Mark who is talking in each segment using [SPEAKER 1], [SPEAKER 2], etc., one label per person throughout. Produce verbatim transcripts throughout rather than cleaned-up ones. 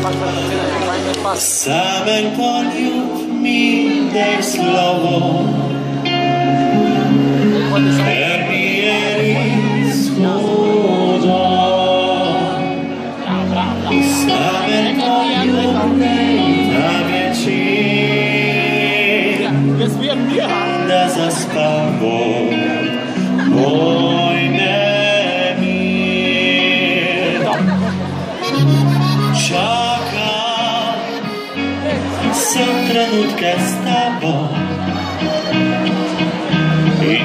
[SPEAKER 1] Same poljub mi daj slovo, ker mi je res hudo. Same poljub na večer, da zaspamo moj nemir. Čakam sem trenutke s tebom in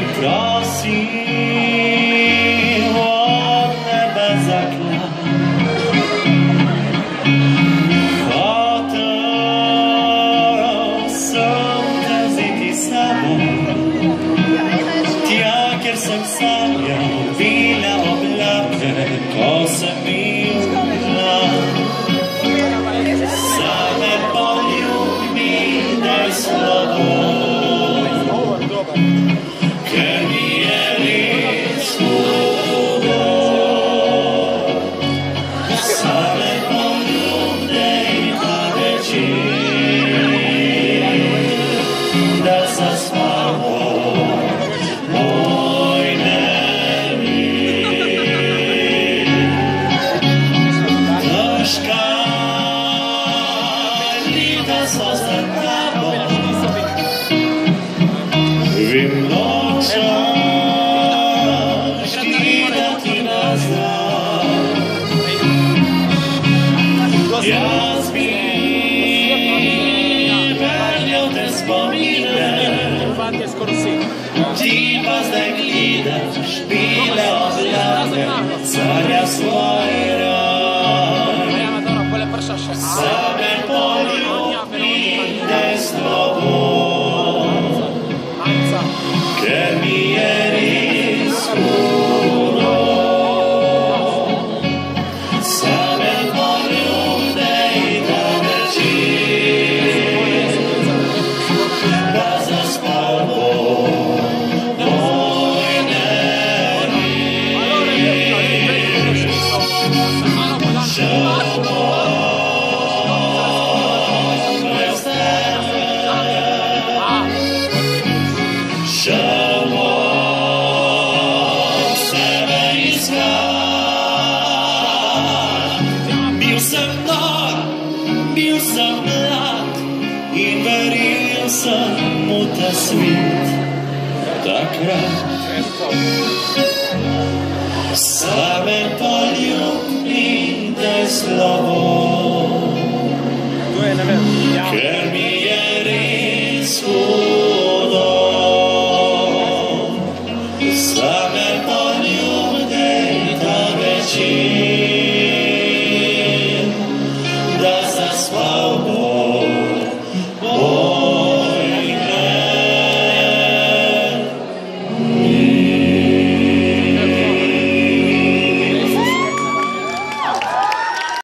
[SPEAKER 1] prosim od nebe zaklan. Hotel sem te vzeti s sabo, tja, kjer sem sanjal bile oblake, ko sem bil mlad. Same poljubi daj slovo, ker mi je res hudo. Same poljubi na večer, da zaspamo moj nemir. Težka leta so za tabo, vem nočeš gledati nazaj. Jaz bi veljal te spomine, ti pa zdaj gledaš bile oblake, carja svoj raj. Same poljubi daj slovo, ker mi je res hudo. Same poljubi na večer, da zaspamo moj nemir. Žal bom brez tebe, žal bom sebe iskal. Bil sem nor, bil sem mlad in verjel sem v ta svet takrat. Same poljubi daj slovo,